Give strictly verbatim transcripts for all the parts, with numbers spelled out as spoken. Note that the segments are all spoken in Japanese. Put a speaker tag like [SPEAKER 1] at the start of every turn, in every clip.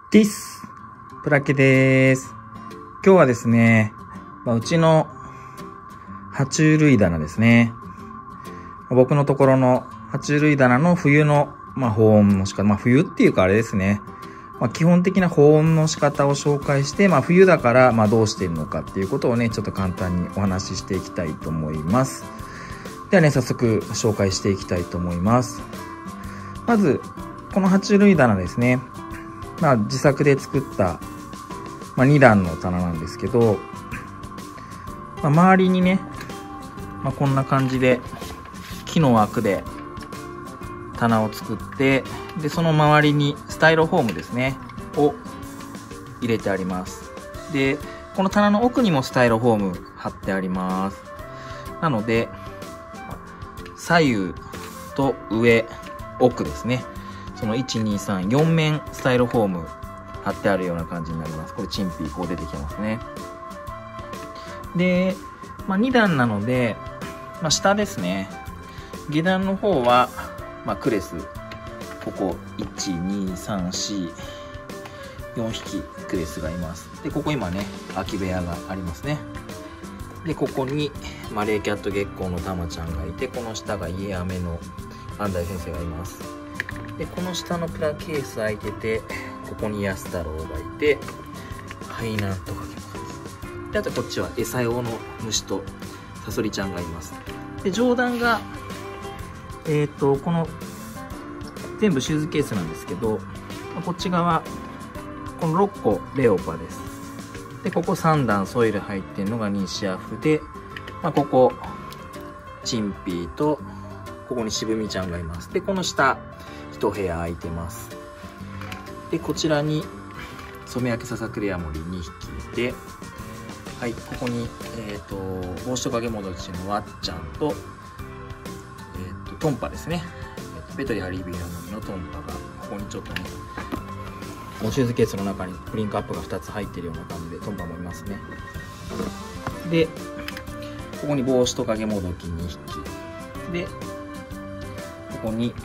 [SPEAKER 1] ティスプラケです。今日はですね、まあ、うちの爬虫類棚ですね。僕のところの爬虫類棚の冬の、まあ、保温の仕方、まあ、冬っていうかあれですね。まあ、基本的な保温の仕方を紹介して、まあ、冬だからまあどうしているのかっていうことをね、ちょっと簡単にお話ししていきたいと思います。ではね、早速紹介していきたいと思います。まず、この爬虫類棚ですね。まあ、自作で作った、まあ、に段の棚なんですけど、まあ、周りにね、まあ、こんな感じで木の枠で棚を作って、でその周りにスタイロフォームですねを入れてあります。でこの棚の奥にもスタイロフォーム貼ってあります。なので左右と上奥ですね、そのいちにさんよん面スタイロフォーム貼ってあるような感じになります。これチンピーこう出てきてますね。で、まあ、に段なので、まあ、下ですね、下段の方は、まあ、クレスここいちにさんよんよん匹クレスがいます。でここ今ね空き部屋がありますね。でここにマレーキャット月光のタマちゃんがいて、この下がイエアメの安西先生がいます。でこの下のプラケース空いてて、ここにヤス太郎がいて、海南とかけます。であとこっちは餌用の虫とサソリちゃんがいます。で上段がえっとこの全部シューズケースなんですけど、こっち側このろっこレオパです。でここさん段ソイル入ってるのがニシアフで、まあ、ここチンピーとここに渋みちゃんがいます。でこの下いち部屋空いてます。でこちらに染焼きささくれヤモリにひきいて、はい、ここに、えーと帽子と影戻しのワッちゃんと、えーとトンパですね、ペトリハリービーヤモリのトンパがここにちょっとね、シューズケースの中にプリンクアップがふたつ入ってるような感じでトンパもいますね。でここに帽子と影もどきにひきで、ここに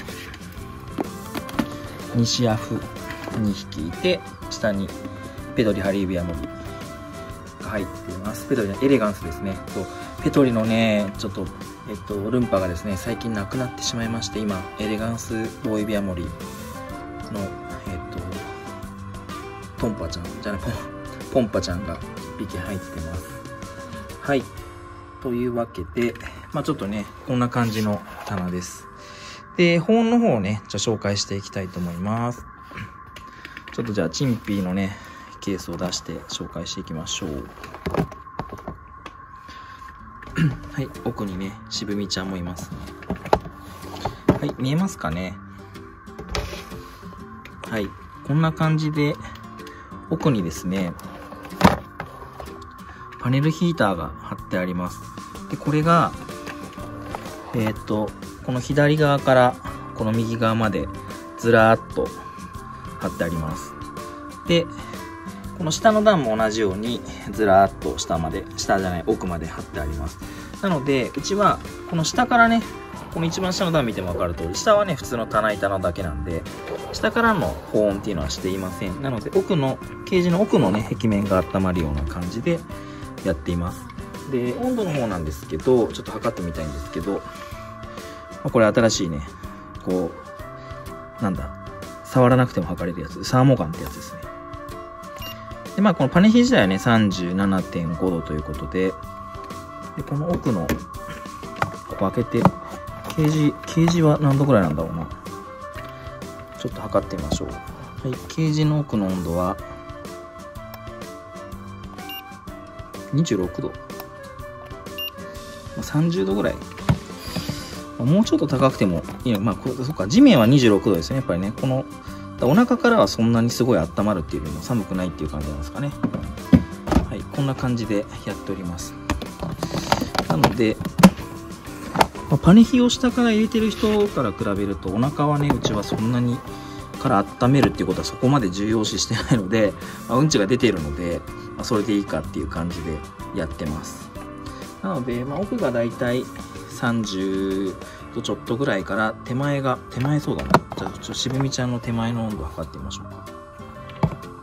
[SPEAKER 1] ニシアフにひきいて、下にペトリハリービアモリが入っています。ペトリのエレガンスですね。とペトリのねちょっとえっとルンパがですね最近なくなってしまいまして、今エレガンスボーイビアモリのえっとトンパちゃんじゃないポンポンパちゃんがいっぴき入ってます。はい、というわけで、まあちょっとねこんな感じの棚です。で保温の方をねじゃあ紹介していきたいと思います。ちょっとじゃあチンピーのねケースを出して紹介していきましょう。はい、奥にね渋みちゃんもいますね。はい、見えますかね。はい、こんな感じで奥にですねパネルヒーターが貼ってあります。でこれがえっとこの左側からこの右側までずらーっと貼ってあります。でこの下の段も同じようにずらーっと下まで、下じゃない奥まで貼ってあります。なのでうちはこの下からね、この一番下の段見ても分かる通り、下はね普通の棚板なだけなんで、下からの保温っていうのはしていません。なので奥のケージの奥のね壁面が温まるような感じでやっています。で温度の方なんですけど、ちょっと測ってみたいんですけど、まあ、これ新しいねこうなんだ触らなくても測れるやつ、サーモガンってやつですね。でまあこのパネヒ自体はね さんじゅうななてんごどということで、でこの奥のここ開けてケージケージは何度ぐらいなんだろうな、ちょっと測ってみましょう。はい、ケージの奥の温度はにじゅうろくど、さんじゅうどぐらい、もうちょっと高くてもいや、まあこれそっか、地面はにじゅうろくどですね。やっぱりねこのお腹からはそんなにすごい温まるっていうよりも寒くないっていう感じなんですかね。はい、こんな感じでやっております。なので、まあ、パネヒを下から入れてる人から比べるとお腹はねうちはそんなにから温めるっていうことはそこまで重要視してないので、まあ、うんちが出ているので、まあ、それでいいかっていう感じでやってます。なので、まあ、奥がだいたいさんじゅうどちょっとぐらいから、手前が手前そうだな、じゃあちょっと渋みちゃんの手前の温度を測ってみましょうか。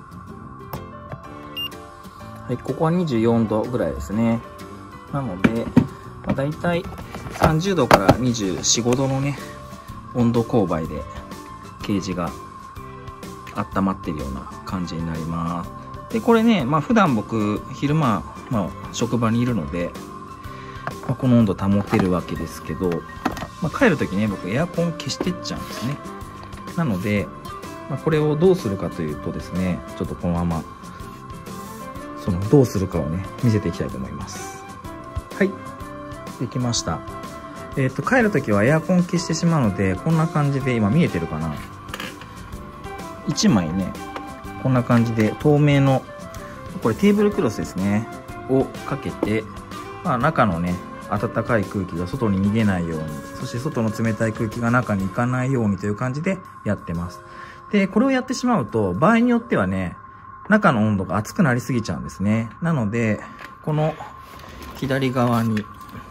[SPEAKER 1] はい、ここはにじゅうよんどぐらいですね。なので、まあ、だいたいさんじゅうどからにじゅうよん、ごどのね、温度勾配でケージが温まってるような感じになります。で、これね、まあ普段僕、昼間、まあ職場にいるので、まあ、この温度保てるわけですけど、まあ、帰るときね、僕エアコン消してっちゃうんですね。なので、まあ、これをどうするかというとですね、ちょっとこのまま、そのどうするかをね、見せていきたいと思います。はい。できました。えっと、帰るときはエアコン消してしまうので、こんな感じで、今見えてるかな？いちまいね、こんな感じで透明の、これテーブルクロスですね、をかけて、まあ中のね、暖かい空気が外に逃げないように、そして外の冷たい空気が中に行かないようにという感じでやってます。で、これをやってしまうと、場合によってはね、中の温度が熱くなりすぎちゃうんですね。なので、この左側に、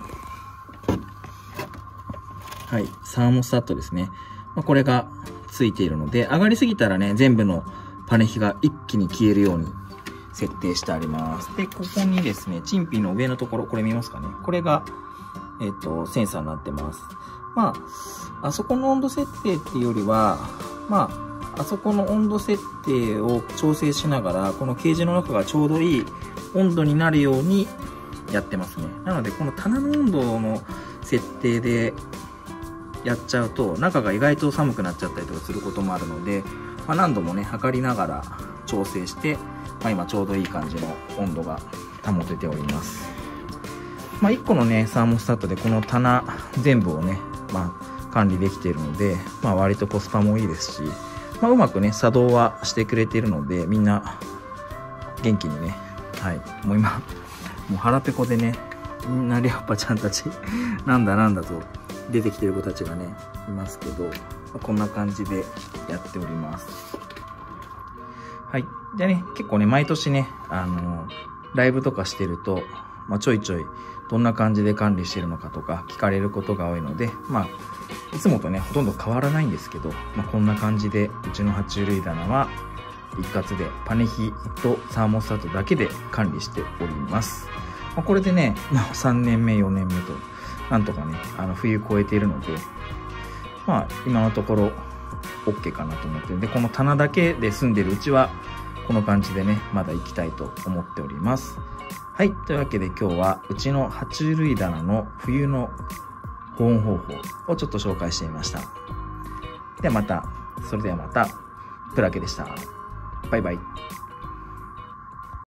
[SPEAKER 1] はい、サーモスタットですね。まあ、これがついているので、上がりすぎたらね、全部のパネヒが一気に消えるように設定してあります。で、ここにですね、チンピンの上のところ、これ見ますかね。これが、えっと、センサーになってます。まあ、あそこの温度設定っていうよりは、まあ、あそこの温度設定を調整しながら、このケージの中がちょうどいい温度になるようにやってますね。なので、この棚の温度の設定でやっちゃうと、中が意外と寒くなっちゃったりとかすることもあるので、まあ、何度もね、測りながら調整して、まあ、今ちょうどいい感じの温度が保てております。まあ、いっこのね、サーモスタットでこの棚全部をね、まあ、管理できているので、まあ、割とコスパもいいですし、まあ、うまくね、作動はしてくれているので、みんな元気にね、はい、もう今、もう腹ペコでね、みんなリャッパちゃんたち、なんだなんだと出てきてる子たちがね、いますけど、まあ、こんな感じでやっております。はい。でね、結構ね、毎年ね、あのー、ライブとかしてると、まあ、ちょいちょい、どんな感じで管理してるのかとか聞かれることが多いので、まあ、いつもとね、ほとんど変わらないんですけど、まあ、こんな感じで、うちの爬虫類棚は、一括でパネヒとサーモスタットだけで管理しております。まあ、これでね、まあ、さんねんめ、よねんめと、なんとかね、あの、冬越えているので、まあ、今のところ、OK かなと思ってる。で、この棚だけで住んでるうちは、この感じでね、まだ行きたいと思っております。はい。というわけで今日は、うちの爬虫類棚の冬の保温方法をちょっと紹介してみました。ではまた、それではまた、プラケでした。バイバイ。